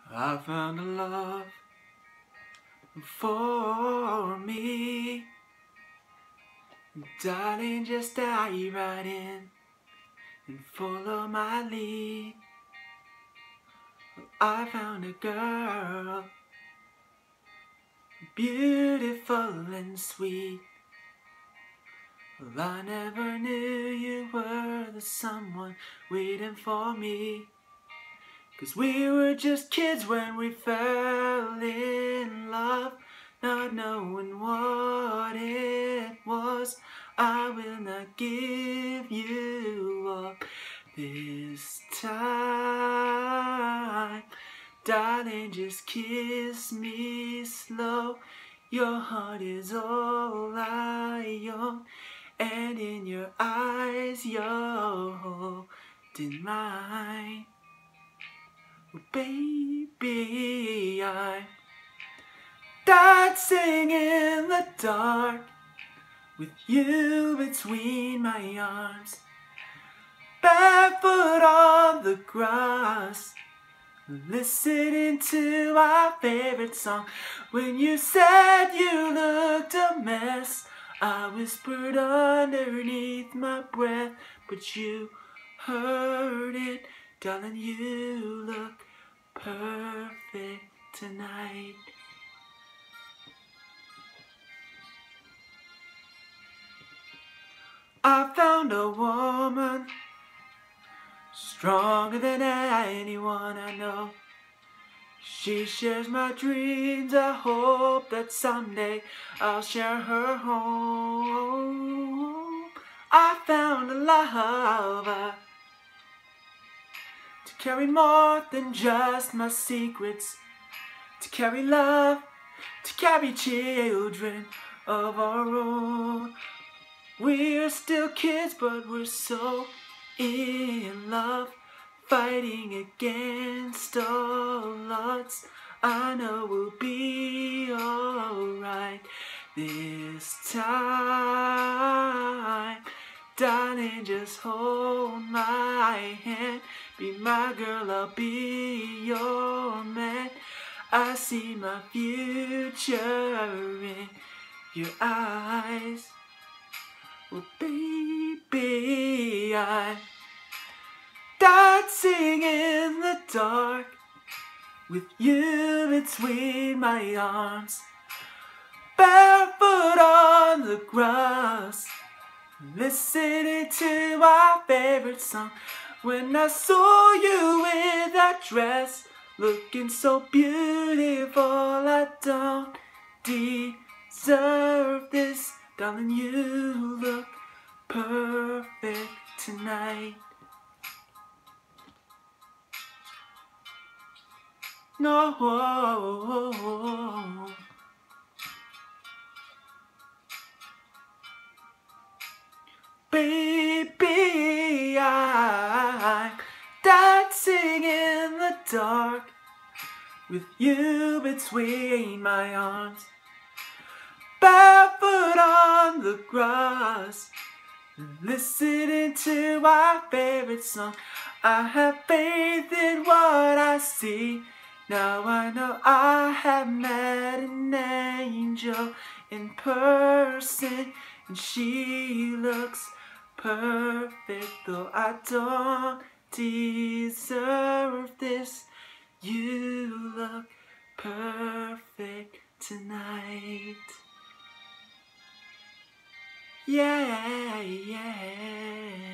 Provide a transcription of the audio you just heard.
I found a love for me. Darling, just dive right in and follow my lead. I found a girl, beautiful and sweet. Well, I never knew you were the someone waiting for me. 'Cause we were just kids when we fell in love, not knowing what it was. I will not give you up this time. Darling, just kiss me slow. Your heart is all I own, and in your eyes you're holding mine. Oh, baby, I'm dancing in the dark with you between my arms, barefoot on the grass, listening to our favorite song. When you said you looked a mess, I whispered underneath my breath, but you heard it. Darling, you look perfect tonight. I found a woman stronger than anyone I know. She shares my dreams. I hope that someday I'll share her home. I found a lover to carry more than just my secrets, to carry love, to carry children of our own. We're still kids, but we're so in love, fighting against all odds. I know we'll be alright this time. Darling, just hold my hand. Be my girl, I'll be your man. I see my future in your eyes. Well, baby, I'm dancing in the dark with you between my arms, barefoot on the grass, listening to our favorite song. When I saw you in that dress, looking so beautiful, I don't deserve this. Darling, you look perfect tonight. No, baby, I'm dancing in the dark with you between my arms, barefoot on the grass, listening to our favorite song. I have faith in what I see. Now I know I have met an angel in person, and she looks perfect, though I don't deserve this. You look perfect tonight. Yeah, yeah.